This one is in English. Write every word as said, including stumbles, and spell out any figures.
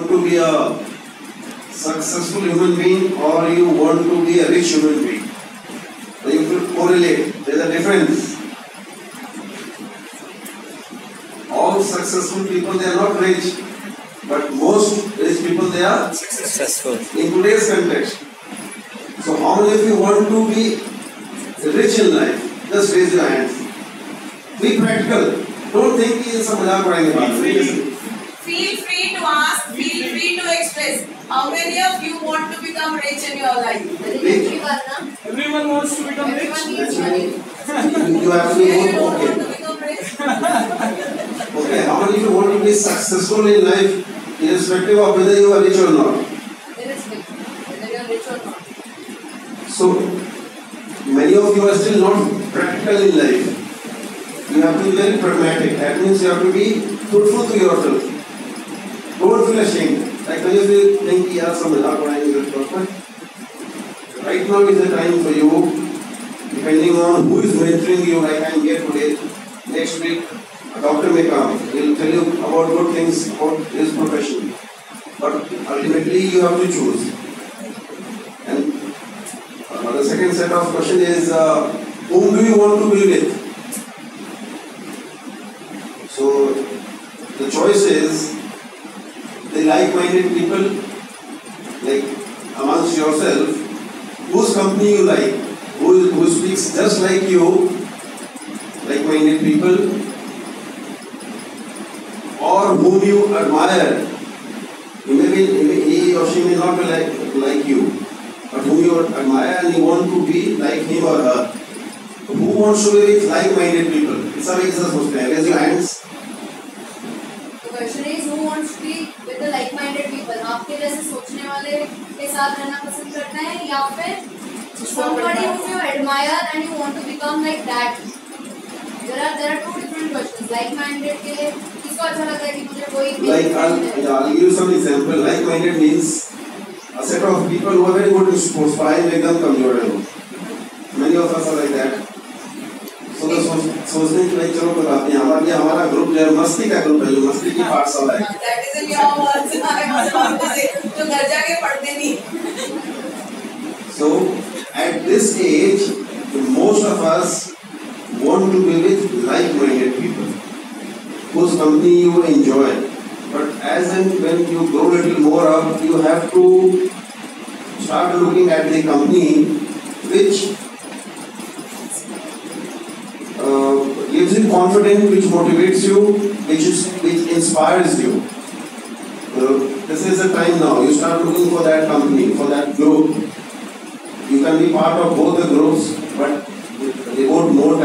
want to be a successful human being or you want to be a rich human being? So you could correlate. There is a difference. All successful people, they are not rich, but most rich people, they are successful in today's context. So how many of you want to be rich in life? Just raise your hands. Be practical. Don't think कि सब मजाक उड़ाएंगे बाद में. Feel free to ask. Feel free to express. How many of you want to become rich in your life? Everyone wants to become rich. Everyone needs money. You have to be You don't okay. want to become rich. Okay, how many of you want to be successful in life, irrespective of whether you are rich or not? Irrespective whether you are rich or not. So many of you are still not practical in life. You have to be very pragmatic. That means you have to be truthful to yourself. Don't feel ashamed. Like when you think, yeah, some mizaq udaenge is perfect. Right now is the time for you, depending on who is mentoring you, like I am here today. Next week, a doctor may come. He will tell you about good things about his profession. But ultimately, you have to choose. And uh, the second set of question is, uh, whom do you want to be with? So the choice is the like-minded people, like amongst yourself, whose company you like, who, who speaks just like you, like-minded people, or whom you admire. You may be, he or she may not be like, like you, but whom you admire and you want to be like him or her. Who wants to be with like-minded people? It's a very question. Raise your hands. The question is, who wants to be with the like-minded people? आपके जैसे सोचने वाले के साथ रहना पसंद करते हैं या फिर somebody whom you admire and you want to become like that? There are there are two different questions. Like-minded के लिए किसको अच्छा लगता है कि मुझे कोई Like I'll, I'll give you some example. Like-minded means a set of people who are very good in sports, but I make them कमजोर. Many of us are like that. So the सोचने की भाई चलो कोई बात नहीं. हमारा हमारा ग्रुप जो है मस्ती का ग्रुप है, जो मस्ती की पाठशाला है. That is in your words. I was about to say, जो घर जाके पढ़ते नहीं. So at this age, most of us want to be with like-minded people, whose company you enjoy. But as and when you grow a little more up, you have to start looking at the company which uh, gives you confidence, which motivates you, which is which inspires you. Uh, this is the time now. You start looking for that company, for that group. You can be part of both the groups, but devote more